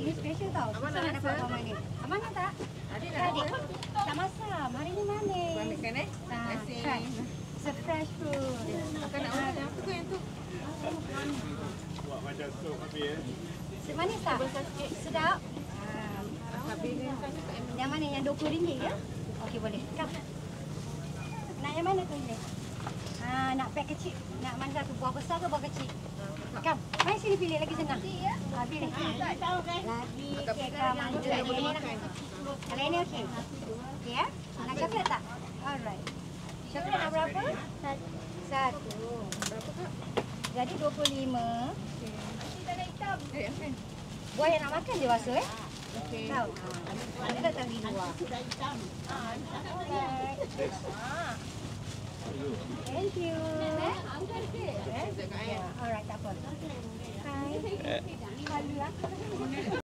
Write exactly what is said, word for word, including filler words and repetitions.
Ini special tau. Susah nak dapat orang manis. Abang nak tak? Adik Tak, adik. Tak masam. Hari ni manis. Manis kan eh? Ah, Terima try. kasih. It's a fresh fruit. Akan nak makan apa tu yang tu? Buat macam sup habis eh. Manis tak? Sedap. Ah. Habis ni kan cakap yang Yang mana? Yang dua puluh ringgit ya? Okey boleh. Kam. Nak yang mana tu ni? Ha, nak pack kecil. Nak mana satu? Buah besar ke buah kecil? Kam. Mari sini pilih lagi senang. Ha, pilih. Lagi kek kam. Yang ini nak. Kalau ini okey. Okey ya? Nak coklat tak? Alright. Coklat nak berapa? Satu. berapa kak? Jadi dua puluh lima. Eh, kan? Buah yang nak makan je basuh eh. Okey. Tahu? Ada tak tahu di luar? Alright. Thank you. Sekejap kak eh. Alright, tak apa. Hai. Halu lah.